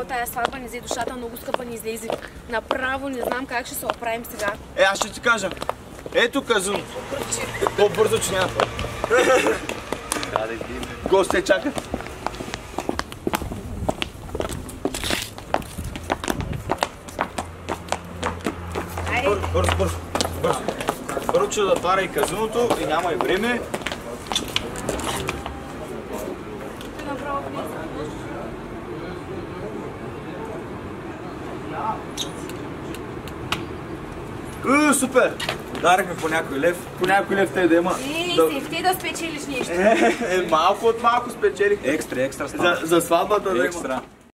от тая сватба не взе душата, много скъпа ни излезе. Направо не знам как ще се оправим сега. Аз ще ти кажа. Ето казано. По-бързо, че няма. Гости чакат. Бързо. Първо, че затваря и казиното и няма и време. Супер! Дарахме по някой лев. По някой лев те да има. Ти да спечелиш нещо. Малко от малко спечелих. Екстра. За сватбата да има.